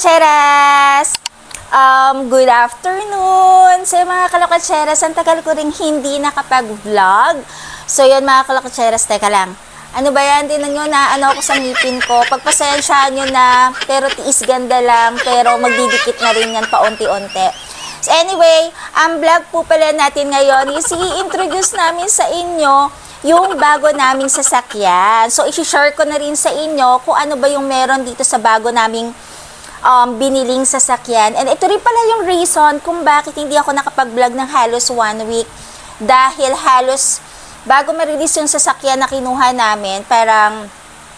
kalokatseras! Good afternoon sa mga kalokatseras. Ang tagal ko rin hindi nakapag-vlog. So yun mga kalokatseras, teka lang. Ano ba yan? Tinan nyo na ano ako sa ngipin ko. Pagpasensyaan nyo na, pero tiis ganda lang, pero magdidikit na rin yan paunti-unti. So anyway, ang vlog po pala natin ngayon is i-introduce namin sa inyo yung bago naming sasakyan. So i-share ko na rin sa inyo kung ano ba yung meron dito sa bago naming biniling sasakyan. And ito rin pala yung reason kung bakit hindi ako nakapag-vlog ng halos 1 week. Dahil halos bago ma-release yung sasakyan na kinuha namin, parang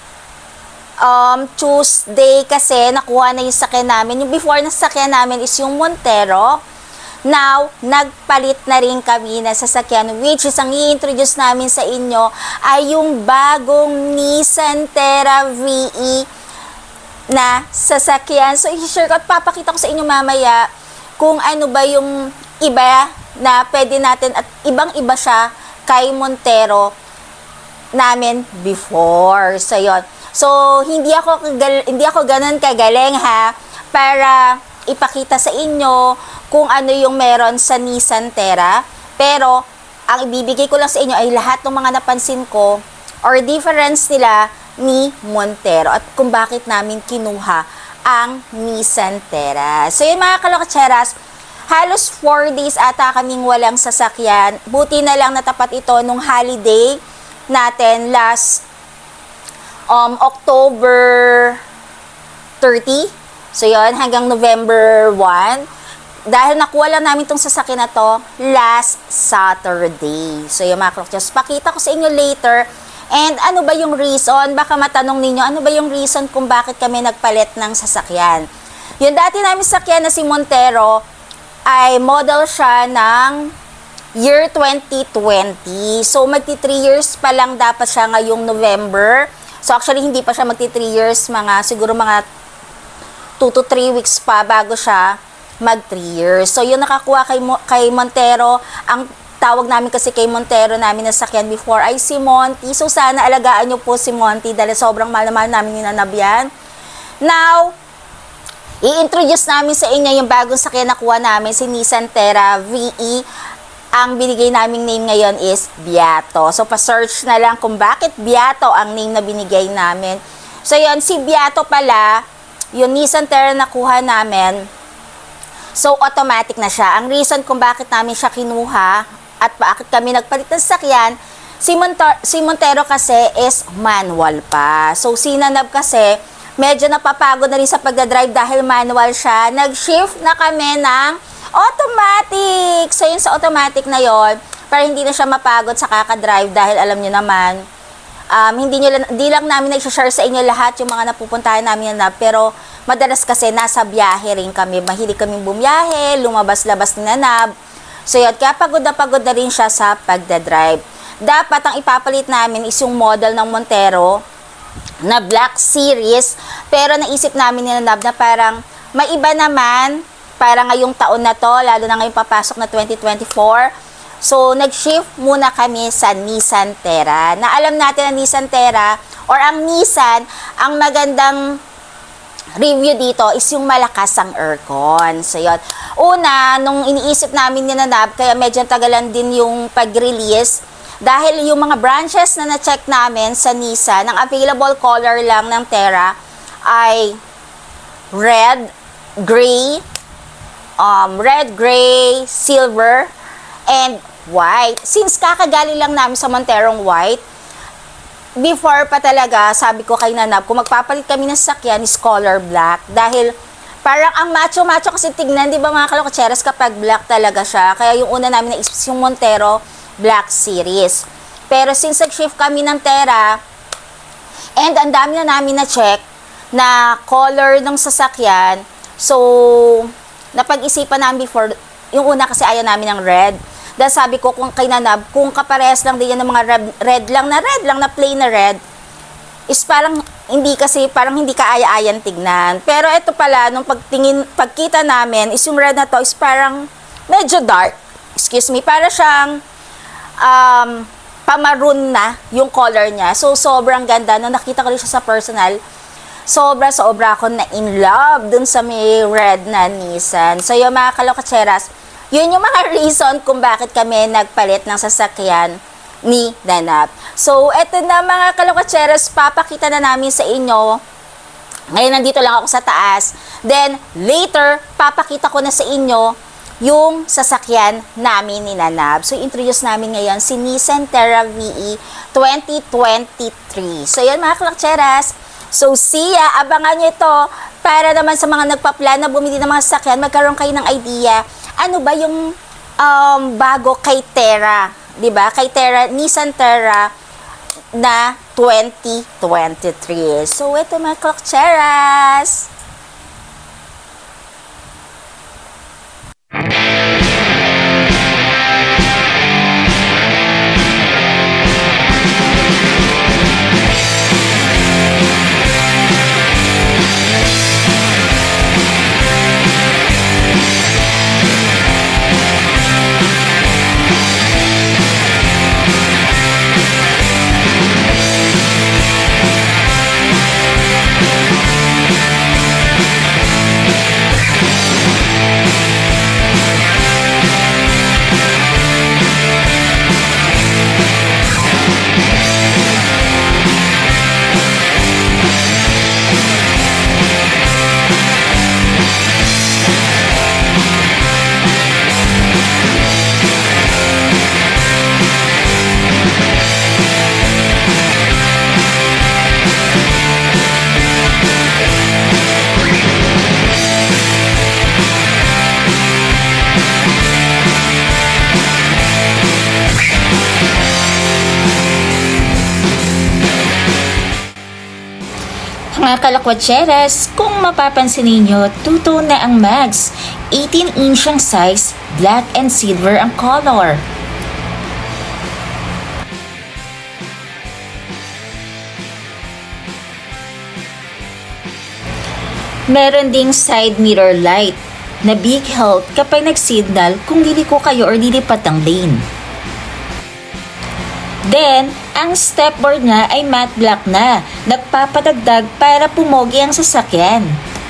Tuesday kasi nakuha na yung sasakyan namin. Yung before na sasakyan namin is yung Montero. Now, nagpalit na rin kami na sasakyan, which is ang i-introduce namin sa inyo ay yung bagong Nissan Terra VE na sasakyan. So, i-share ko at papakita ko sa inyo mamaya kung ano ba yung iba na pwede natin at ibang-iba siya kay Montero namin before. So, yun. So, hindi ako ganun kagaling ha para ipakita sa inyo kung ano yung meron sa Nissan Terra. Pero, ang ibibigay ko lang sa inyo ay lahat ng mga napansin ko or difference nila ni Montero at kung bakit namin kinuha ang Nissan Terra. So yun mga kalokatseras, halos 4 days ata kaming walang sasakyan. Buti na lang natapat ito nung holiday natin last October 30. So yun, hanggang November 1. Dahil nakuha lang namin itong sasakyan na to last Saturday. So yun mga kalokatseras, pakita ko sa inyo later. And ano ba yung reason? Baka matanong ninyo, ano ba yung reason kung bakit kami nagpalit ng sasakyan? Yung dati namin sasakyan na si Montero ay model siya ng year 2020. So magti 3 years pa lang dapat siya ngayong November. So actually hindi pa siya magti 3 years, siguro mga 2 to 3 weeks pa bago siya mag 3 years. So yung nakakuha kay Montero, ang tawag namin kasi kay Montero namin na sasakyan before ay si Monty. So sana alagaan nyo po si Monty dahil sobrang mahal na mahal namin ninanabyan. Now, i-introduce namin sa inyo yung bagong sasakyan na kuha namin, si Nissan Terra VE. Ang binigay naming name ngayon is Beato. So pa-search na lang kung bakit Beato ang name na binigay namin. So yun, si Beato pala, yung Nissan Terra na kuha namin, so automatic na siya. Ang reason kung bakit namin siya kinuha at bakit kami nagpalit ng sasakyan, si Montero kasi is manual pa. So, sinanab kasi, medyo napapagod na rin sa pagdadrive dahil manual siya. Nag-shift na kami ng automatic. So, yun sa automatic na yon para hindi na siya mapagod sa kakadrive dahil alam nyo naman, hindi lang namin nag-share sa inyo lahat yung mga napupuntahan namin na nab, pero madalas kasi nasa biyahe rin kami. Mahilig kaming bumiyahe, lumabas-labas na nab. So yun, kaya pagod na rin siya sa pagdadrive. Dapat ang ipapalit namin is yung model ng Montero na Black Series. Pero naisip namin ni Nab na parang may iba naman para ngayong taon na to, lalo na ngayong papasok na 2024. So nag-shift muna kami sa Nissan Terra. Na alam natin na Nissan Terra or ang Nissan, ang magandang review dito is yung malakas ang aircon. So yun. Una, nung iniisip namin ni Nab, kaya medyo tagalan din yung pag-release dahil yung mga branches na na-check namin sa Nissan, ang available color lang ng Terra ay red, gray, silver, and white. Since kakagaling lang namin sa Monterong white, before pa talaga, sabi ko kay Nanab, kung magpapalit kami ng sasakyan is color black. Dahil parang ang macho-macho kasi tignan, di ba mga kalokatseras, kapag black talaga siya. Kaya yung una namin naisip yung Montero Black Series. Pero since nag-shift kami ng Terra, and ang dami na namin na-check na color ng sasakyan, so napag-isipan namin before, yung una kasi ayaw namin ng red. Dahil sabi ko kung kay Nanab, kung kaparehas lang din yan ng mga red lang na plain na red, is parang parang hindi kaaya-ayan tignan. Pero ito pala, nung pagkita namin, is yung red na to is parang medyo dark. Excuse me, para siyang pamaroon na yung color niya. So, sobrang ganda. Nung nakita ko rin siya sa personal, sobra ako na in love dun sa may red na Nissan. So yung mga kalokatseras, yun yung mga reason kung bakit kami nagpalit ng sasakyan ni Nanab. So eto na mga kalokatseras, papakita na namin sa inyo. Ngayon nandito lang ako sa taas. Then later, papakita ko na sa inyo yung sasakyan namin ni Nanab. So, introduce namin ngayon si Nissan Terra VE 2023. So, yan mga kalakcheras. So, siya, abangan nyo ito para naman sa mga nagpa-plan na bumili ng mga sasakyan, magkaroon kayo ng idea, ano ba yung bago kay Terra, diba? Kay Terra, Nissan Terra na 2023. So, ito mga kalakcheras. Mga kalakwatseras, kung mapapansin ninyo, tuto na ang mags. 18-inch ang size, black and silver ang color. Meron ding side mirror light na big help kapag nag-signal kung liliko kayo or lilipat ang lane. Then, ang stepboard niya ay matte black na, nagpapadagdag para pumogi ang sasakyan.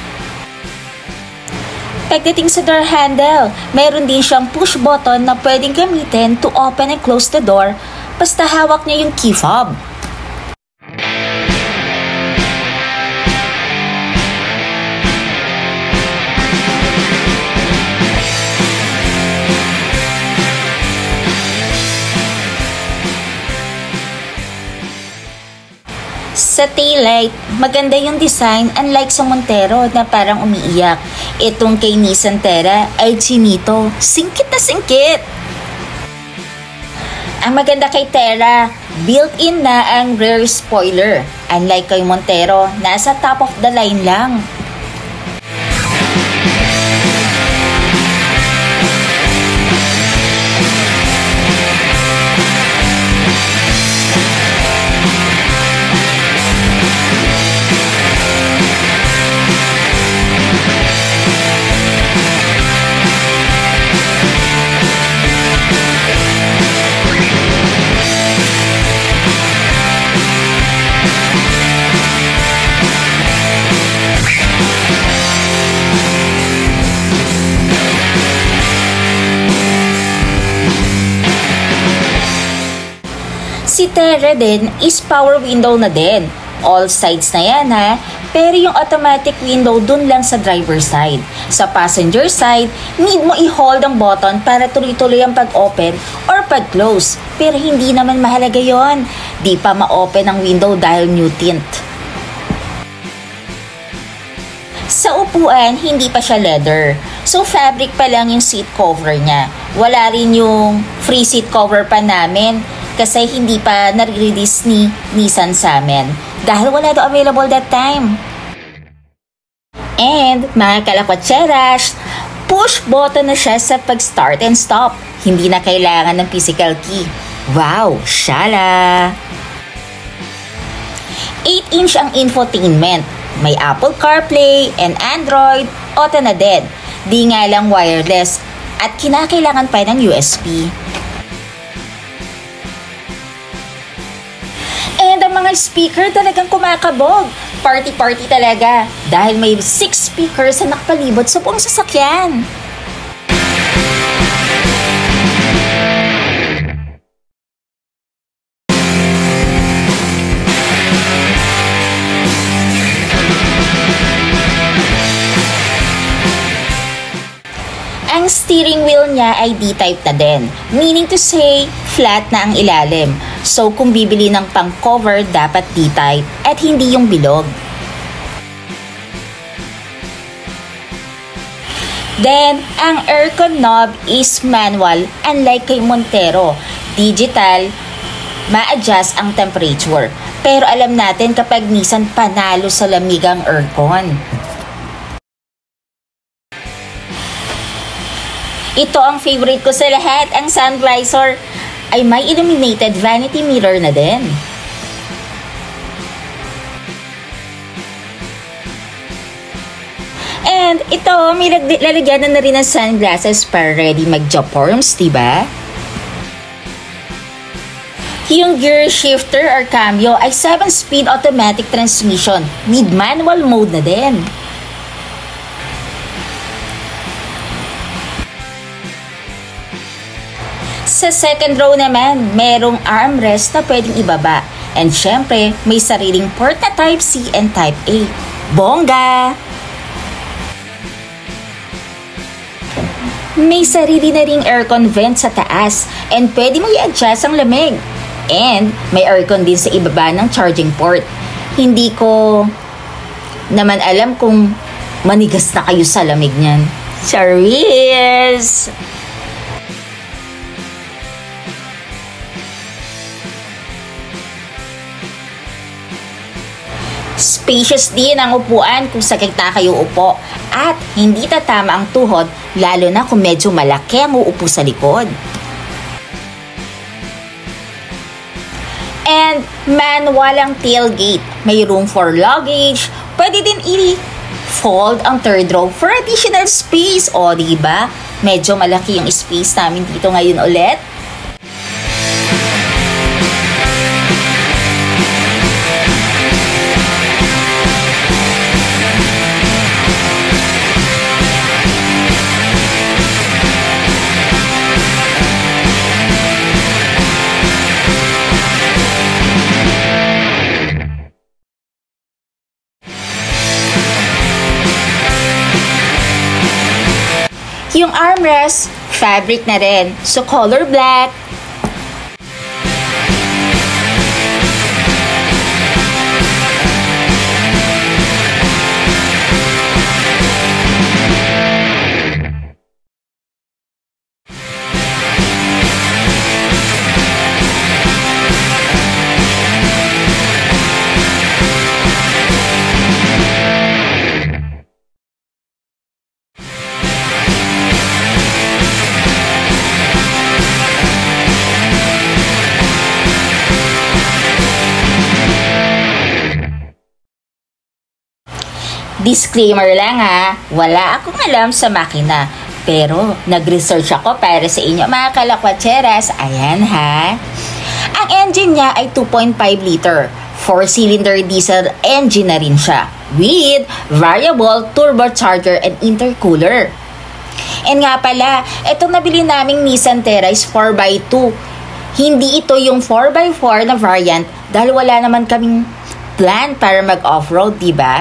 Pagdating sa door handle, mayroon din siyang push button na pwedeng gamitin to open and close the door basta hawak niya yung key fob. Sa taillight, maganda yung design unlike sa Montero na parang umiiyak. Itong kay Nissan Terra ay chinito, singkit na singkit. Ang maganda kay Terra, built-in na ang rear spoiler. Unlike kay Montero, nasa top of the line lang. Si Terra din is power window na din. All sides na yan ha. Pero yung automatic window dun lang sa driver side. Sa passenger side, need mo i-hold ang button para tuloy-tuloy ang pag-open or pag-close. Pero hindi naman mahalaga yon. Di pa ma-open ang window dahil new tint. Sa upuan, hindi pa siya leather. So fabric pa lang yung seat cover niya. Wala rin yung free seat cover pa namin kasi hindi pa nare-release ni Nissan sa amin dahil wala daw available that time. And mga kalakwatseras, push button na siya sa pag-start and stop. Hindi na kailangan ng physical key. Wow, shala! 8-inch ang infotainment. May Apple CarPlay and Android, auto na din. Di nga lang wireless at kinakailangan pa ng USB. And ang mga speaker talagang kumakabog. Party-party talaga dahil may 6 speakers na nakapalibot sa buong sasakyan. Ang steering wheel niya ay D-type na din, meaning to say, flat na ang ilalim. So kung bibili ng pang-cover, dapat D-type at hindi yung bilog. Then, ang aircon knob is manual, unlike kay Montero. Digital, ma-adjust ang temperature. Pero alam natin kapag Nissan panalo sa lamig ang aircon. Ito ang favorite ko sa lahat, ang sun visor ay may illuminated vanity mirror na din. And ito, may lalagyan na rin ng sunglasses para ready mag-job-forms, diba? Yung gear shifter or cambio ay 7-speed automatic transmission with manual mode na din. Sa second row naman, merong armrest na pwedeng ibaba. And syempre, may sariling port na Type C and Type A. Bongga! May sarili na ring aircon vent sa taas and pwede mo i-adjust ang lamig. And may aircon din sa ibaba ng charging port. Hindi ko naman alam kung manigas na kayo sa lamig niyan. Charis! Spacious din ang upuan kung sa gitna kayo upo at hindi tatama ang tuhod lalo na kung medyo malaki ang uupo sa likod. And manual ang tailgate. May room for luggage. Pwede din i-fold ang third row for additional space. O, diba? Medyo malaki yung space namin dito ngayon ulit. Yung armrest, fabric na rin. So, color black. Disclaimer lang ha, wala akong alam sa makina. Pero nag-research ako para sa inyo mga kalakwatseras. Ayan ha. Ang engine niya ay 2.5 liter. 4-cylinder diesel engine na rin siya. With variable turbocharger and intercooler. And nga pala, itong nabili naming Nissan Terra is 4x2. Hindi ito yung 4x4 na variant dahil wala naman kaming plan para mag-offroad, diba?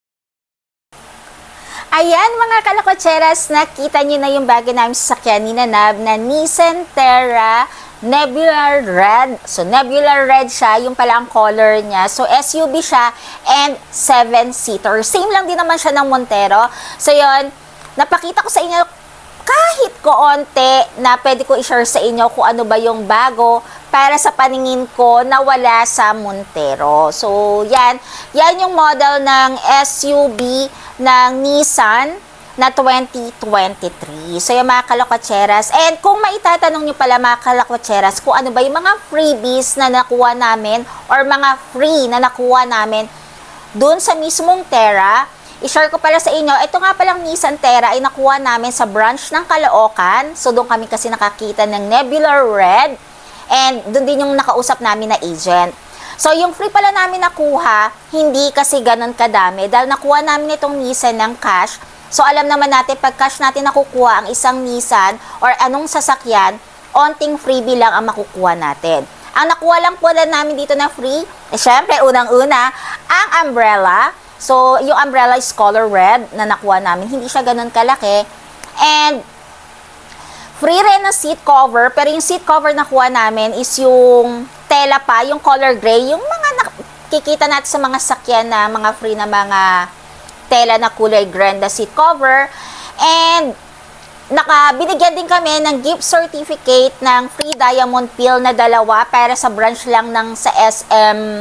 Ayan mga kalakotseras, nakita nyo na yung bagay namin sa sakyan ni Nanab na Nissan Terra Nebular Red. So Nebular Red siya, yung pala ang color niya. So SUV siya and 7-seater. Same lang din naman siya ng Montero. So yun, napakita ko sa inyo kahit koonte na pwede ko i-share sa inyo kung ano ba yung bago para sa paningin ko na wala sa Montero. So yan yung model ng SUV ng Nissan na 2023. So yung mga kalakotseras. And kung maitatanong nyo pala mga kalakotseras kung ano ba yung mga freebies na nakuha namin or mga free na nakuha namin dun sa mismong Terra, i-share ko pala sa inyo, ito nga palang Nissan Terra ay nakuha namin sa branch ng Caloocan. So doon kami kasi nakakita ng Nebular Red and doon din yung nakausap namin na agent. So, yung free pala namin nakuha, hindi kasi ganun kadami. Dahil nakuha namin itong Nissan ng cash. So, alam naman natin, pag cash natin nakukuha ang isang Nissan or anong sasakyan, onting freebie lang ang makukuha natin. Ang nakuha lang po namin dito na free, syempre, unang-una, ang umbrella. So, yung umbrella is color red na nakuha namin. Hindi siya ganun kalaki. And, free rin na seat cover, pero yung seat cover na nakuha namin is yung tela pa, yung color gray, yung mga nakikita natin sa mga sakyan na mga free na mga tela na kulay gray na seat cover. And binigyan din kami ng gift certificate ng free diamond peel na 2 para sa branch lang ng sa SM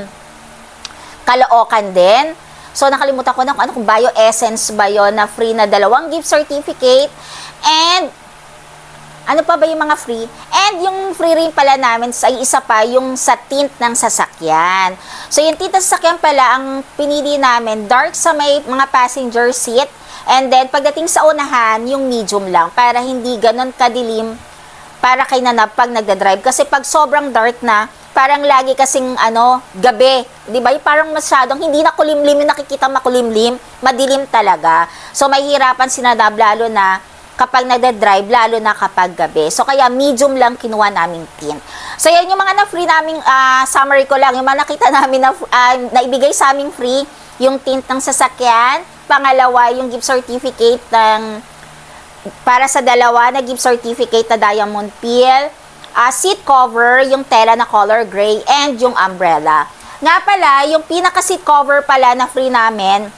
Caloocan din. So nakalimutan ko na kung Bio Essence ba yun na free na 2 gift certificate. And ano pa ba yung mga free? And yung free rin pala namin ay isa pa yung sa tint ng sasakyan. So yung tint ng sasakyan pala ang pinili namin dark sa may mga passenger seat. And then pagdating sa unahan, yung medium lang para hindi ganon kadilim para kay Nanab pag nagda-drive. Kasi pag sobrang dark na, parang lagi kasing gabi. Di ba? Parang masyadong hindi na kulimlim yung nakikita makulimlim, madilim talaga. So may hirapan si Nanab lalo na kapag nagda-drive, lalo na kapag gabi. So, kaya medium lang kinuha naming tint. So, yan yung mga na-free naming, summary ko lang, yung mga nakita namin na naibigay sa aming free, yung tint ng sasakyan. Pangalawa, yung gift certificate para sa 2 na gift certificate na diamond peel. Seat cover, yung tela na color gray, and yung umbrella. Nga pala, yung pinaka-seat cover pala na free namin,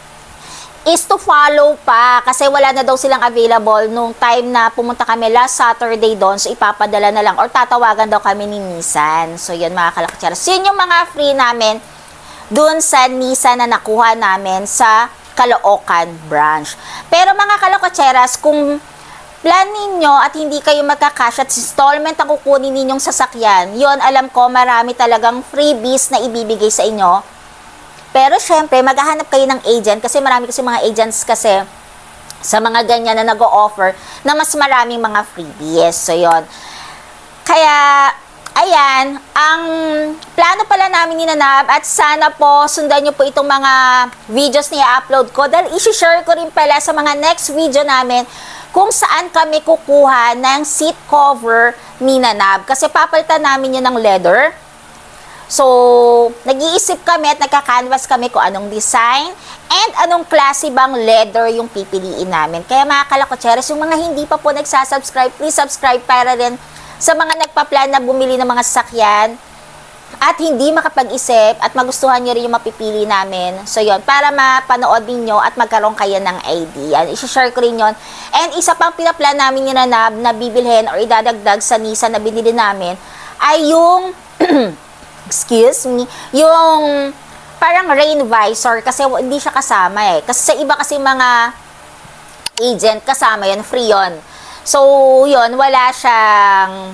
is to follow pa kasi wala na daw silang available nung time na pumunta kami last Saturday doon, so ipapadala na lang or tatawagan daw kami ni Nissan. So yun mga kalakatseras, yun yung mga free namin doon sa Nissan na nakuha namin sa Caloocan branch. Pero mga kalakatseras, kung plan ninyo at hindi kayo magka-cash at installment ang kukunin ninyong sasakyan, yun alam ko marami talagang freebies na ibibigay sa inyo. Pero syempre, maghahanap kayo ng agent kasi marami kasi mga agents kasi sa mga ganyan na nag-o-offer na mas maraming mga freebies. So, yun. Kaya, ayan, ang plano pala namin ni Nanab at sana po sundan nyo po itong mga videos na i-upload ko dahil isi-share ko rin pala sa mga next video namin kung saan kami kukuha ng seat cover ni Nanab. Kasi papalitan namin yun ng leather. So, nag-iisip kami at nagka-canvas kami kung anong design and anong klase bang leather yung pipiliin namin. Kaya mga kalakotseres, yung mga hindi pa po nagsasubscribe, please subscribe para rin sa mga nagpa-plan na bumili ng mga sasakyan at hindi makapag-isip at magustuhan nyo rin yung mapipili namin. So, yon para mapanood ninyo at magkaroon kayo ng idea. I-share ko rin yon. And isa pang pinaplan namin yung na bibilhin or idadagdag sa Nissan na binili namin ay yung excuse me, yung parang rain visor kasi hindi siya kasama Kasi sa iba kasi mga agent kasama yun, free yun. So, yun, wala siyang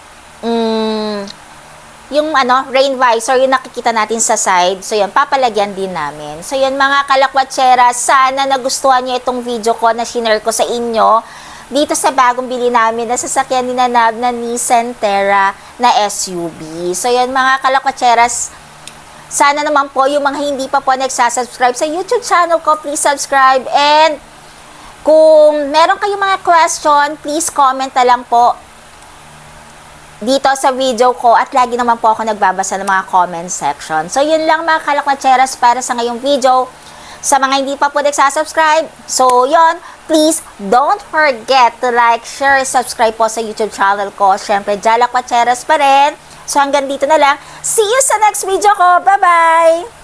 yung rain visor, yung nakikita natin sa side. So, yun, papalagyan din namin. So, yun, mga kalakwatsera, sana nagustuhan niyo itong video ko na shinare ko sa inyo dito sa bagong bili namin na sasakyan ni Nanab na Nissan Terra na SUV. So, yun mga kalakotseras, sana naman po yung mga hindi pa po nagsasubscribe sa YouTube channel ko, please subscribe. And kung meron kayong mga question, please comment na lang po dito sa video ko at lagi naman po ako nagbabasa ng mga comment section. So, yun lang mga kalakotseras para sa ngayong video. Sa mga hindi pa po nagsasubscribe, so yun, please don't forget to like, share, subscribe po sa YouTube channel ko. Siyempre, Jalak Wacheras pa rin. So hanggang dito na lang. See you sa next video ko. Bye-bye!